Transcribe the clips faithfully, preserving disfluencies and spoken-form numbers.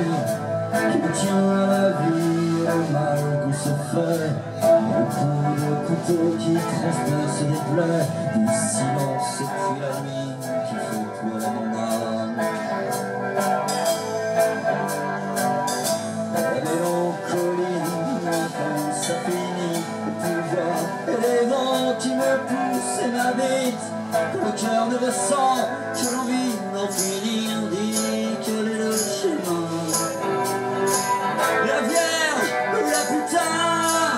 qui me tient à la vie, au mal qu'on se fait, le coup de couteau qui transperce les plaies, du silence et puis la nuit qui fait pleurer mon âme. La mélancolie, quand ça finit, le pouvoir et les vents qui me poussent et m'habitent, quand le cœur ne ressent que l'envie d'en finir, dit quel est le chemin. La vierge ou la putain,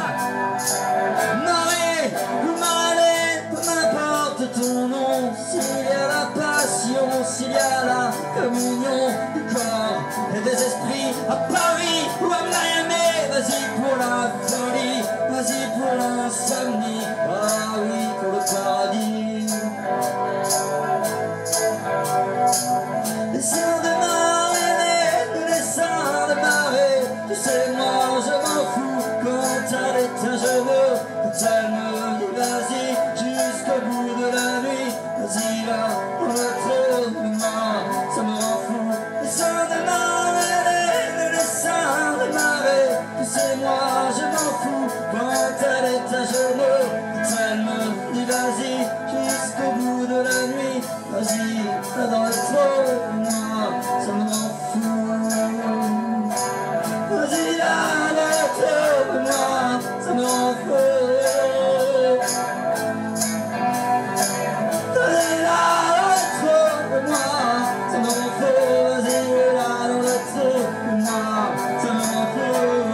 marée ou marée, peu m'importe ton nom, s'il y a la passion, s'il y a la communion du corps et des esprits, à Paris ou à Miami, vas-y pour la folie, vas-y pour l'insomnie, ah oui pour le paradis. Les seins de marée, les seins de marée, tu sais moi je m'en fous, quand elle est un cheveu, quand elle me dit vas-y jusqu'au bout de la nuit, vas-y là, on le trouve, moi ça me rend fou. Les seins de marée, les seins de marée, tu sais moi je m'en fous, quand elle est à genoux, quand elle me dit vas-y jusqu'au bout de la nuit, vas-y là dans le trou, moi ça me rend fou. Vas-y là dans le trou, moi ça me rend fou. Vas-y là dans le trou, moi ça me rend fou. Vas-y là dans le trou, moi ça me rend fou.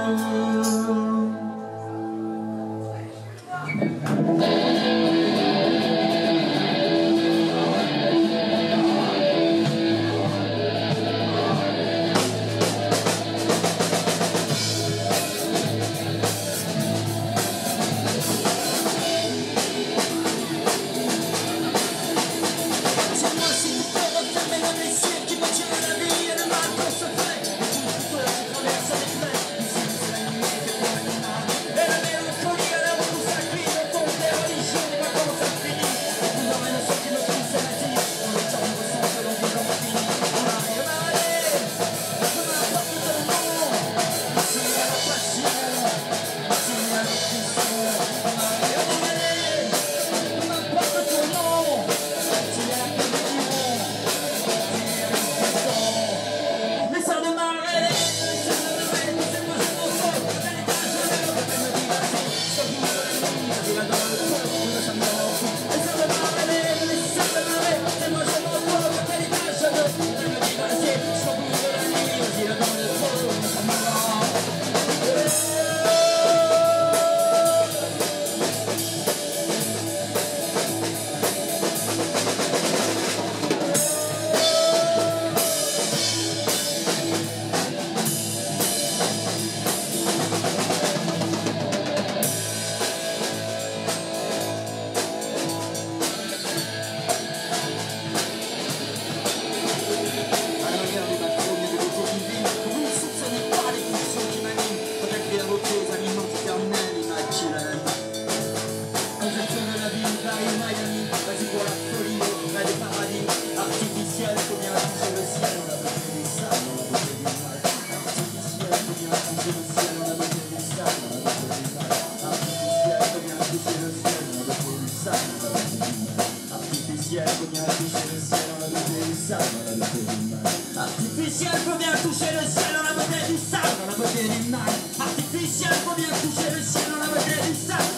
Artificiel, faut bien toucher le ciel dans la beauté du sable, dans la beauté du mal. Artificiel, faut bien toucher le ciel dans la beauté du sable.